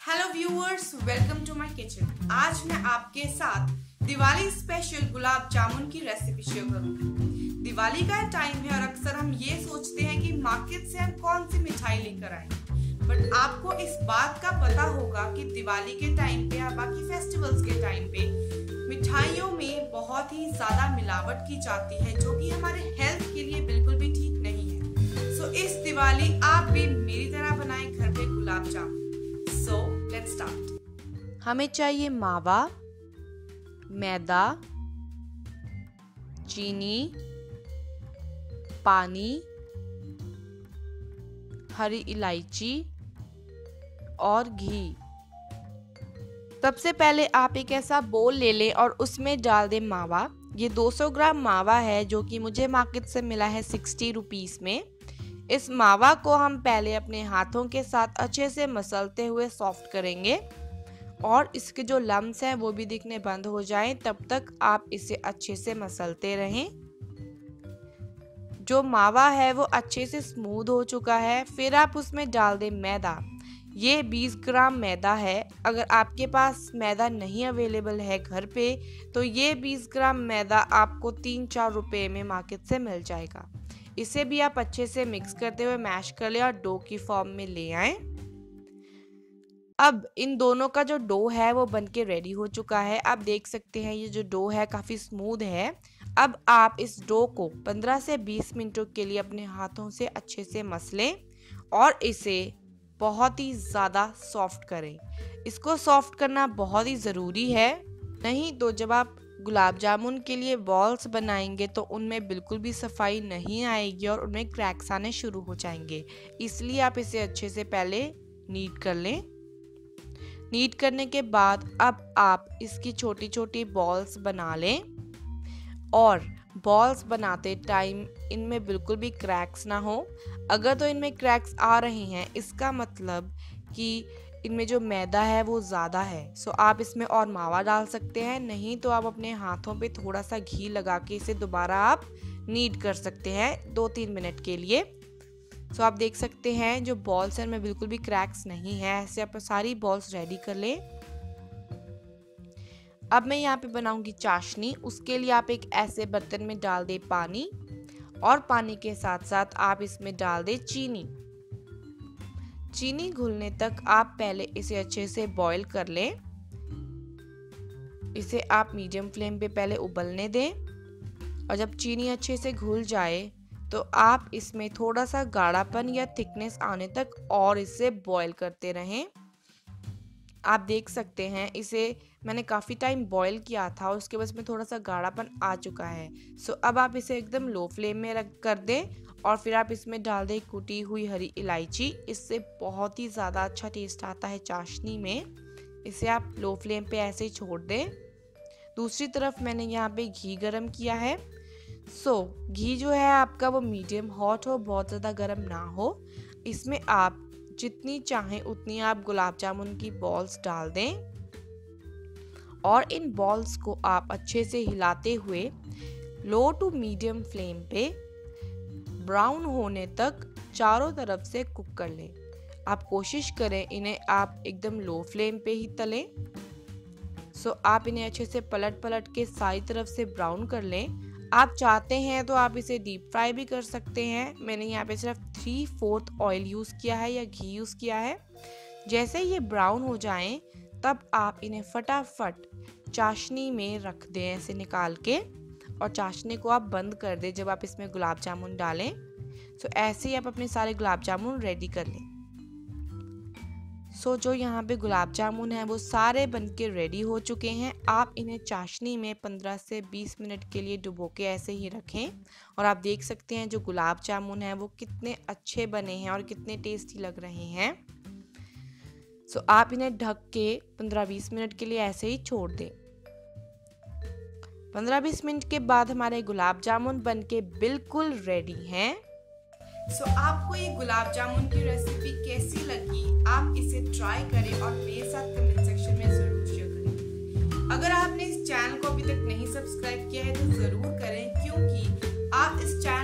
Hello viewers, welcome to my kitchen. आज मैं आपके साथ दिवाली स्पेशल गुलाब जामुन की रेसिपी शेयर करूंगी। दिवाली का टाइम है और अक्सर हम ये सोचते हैं कि मार्केट से हम कौन सी मिठाई लेकर आए, बट आपको इस बात का पता होगा कि दिवाली के टाइम पे या बाकी फेस्टिवल्स के टाइम पे मिठाइयों में बहुत ही ज्यादा मिलावट की जाती है, जो कि हमारे हेल्थ के लिए बिल्कुल भी ठीक नहीं है। सो इस दिवाली आप भी मेरी तरह बनाएं घर पे gulab jamun. So, let's start. हमें चाहिए मावा, मैदा, चीनी, पानी, हरी इलायची और घी। सबसे पहले आप एक ऐसा बोल ले लें और उसमें डाल दें मावा। ये 200 ग्राम मावा है जो कि मुझे मार्केट से मिला है 60 रुपीस में। इस मावा को हम पहले अपने हाथों के साथ अच्छे से मसलते हुए सॉफ्ट करेंगे और इसके जो लम्स हैं वो भी दिखने बंद हो जाएं, तब तक आप इसे अच्छे से मसलते रहें। जो मावा है वो अच्छे से स्मूथ हो चुका है। फिर आप उसमें डाल दें मैदा। ये 20 ग्राम मैदा है। अगर आपके पास मैदा नहीं अवेलेबल है घर पे तो ये 20 ग्राम मैदा आपको 3-4 रुपए में मार्केट से मिल जाएगा। इसे भी आप अच्छे से मिक्स करते हुए मैश कर लें और डो की फॉर्म में ले आएं। अब इन दोनों का जो डो है वो बनके रेडी हो चुका है। आप देख सकते हैं ये जो डो है काफ़ी स्मूथ है। अब आप इस डो को 15 से 20 मिनटों के लिए अपने हाथों से अच्छे से मसलें और इसे बहुत ही ज़्यादा सॉफ्ट करें। इसको सॉफ्ट करना बहुत ही ज़रूरी है, नहीं तो जब आप गुलाब जामुन के लिए बॉल्स बनाएंगे तो उनमें बिल्कुल भी सफाई नहीं आएगी और उनमें क्रैक्स आने शुरू हो जाएंगे। इसलिए आप इसे अच्छे से पहले नीट कर लें। नीट करने के बाद अब आप इसकी छोटी छोटी बॉल्स बना लें और बॉल्स बनाते टाइम इनमें बिल्कुल भी क्रैक्स ना हो। अगर तो इनमें क्रैक्स आ रहे हैं इसका मतलब कि इनमें जो मैदा है वो ज़्यादा है। सो आप इसमें और मावा डाल सकते हैं, नहीं तो आप अपने हाथों पे थोड़ा सा घी लगा के इसे दोबारा आप नीड कर सकते हैं 2-3 मिनट के लिए। सो आप देख सकते हैं जो बॉल्स हैं इनमें बिल्कुल भी क्रैक्स नहीं है। ऐसे आप सारी बॉल्स रेडी कर लें। अब मैं यहाँ पे बनाऊंगी चाशनी। उसके लिए आप एक ऐसे बर्तन में डाल दें पानी और पानी के साथ साथ आप इसमें डाल दें चीनी। चीनी घुलने तक आप पहले इसे अच्छे से बॉईल कर लें। इसे आप मीडियम फ्लेम पे पहले उबलने दें और जब चीनी अच्छे से घुल जाए तो आप इसमें थोड़ा सा गाढ़ापन या थिकनेस आने तक और इसे बॉईल करते रहें। आप देख सकते हैं इसे मैंने काफ़ी टाइम बॉईल किया था और उसके बाद इसमें थोड़ा सा गाढ़ापन आ चुका है। सो अब आप इसे एकदम लो फ्लेम में रख कर दें और फिर आप इसमें डाल दें कुटी हुई हरी इलायची। इससे बहुत ही ज़्यादा अच्छा टेस्ट आता है चाशनी में। इसे आप लो फ्लेम पे ऐसे ही छोड़ दें। दूसरी तरफ मैंने यहाँ पे घी गरम किया है। घी जो है आपका वो मीडियम हॉट हो, बहुत ज़्यादा गरम ना हो। इसमें आप जितनी चाहें उतनी आप गुलाब जामुन की बॉल्स डाल दें और इन बॉल्स को आप अच्छे से हिलाते हुए लो टू मीडियम फ्लेम पे ब्राउन होने तक चारों तरफ से कुक कर लें। आप कोशिश करें इन्हें आप एकदम लो फ्लेम पे ही तलें। आप इन्हें अच्छे से पलट पलट के सारी तरफ से ब्राउन कर लें। आप चाहते हैं तो आप इसे डीप फ्राई भी कर सकते हैं। मैंने यहाँ पे सिर्फ 3/4 ऑयल यूज़ किया है या घी यूज़ किया है। जैसे ये ब्राउन हो जाएं तब आप इन्हें फटाफट चाशनी में रख दें ऐसे निकाल के, और चाशनी को आप बंद कर दें जब आप इसमें गुलाब जामुन डालें। ऐसे ही आप अपने सारे गुलाब जामुन रेडी कर लें। जो यहाँ पे गुलाब जामुन है वो सारे बनके रेडी हो चुके हैं। आप इन्हें चाशनी में 15 से 20 मिनट के लिए डुबो के ऐसे ही रखें और आप देख सकते हैं जो गुलाब जामुन है वो कितने अच्छे बने हैं और कितने टेस्टी लग रहे हैं। आप इन्हें ढक के 15-20 मिनट के लिए ऐसे ही छोड़ दें। 15-20 मिनट के बाद हमारे गुलाब जामुन बनके बिल्कुल रेडी हैं। आपको ये गुलाब जामुन की रेसिपी कैसी लगी? आप इसे ट्राई करें और मेरे साथ कमेंट सेक्शन में जरूर शेयर करें। अगर आपने इस चैनल को अभी तक नहीं सब्सक्राइब किया है तो जरूर करें, क्योंकि आप इस चैनल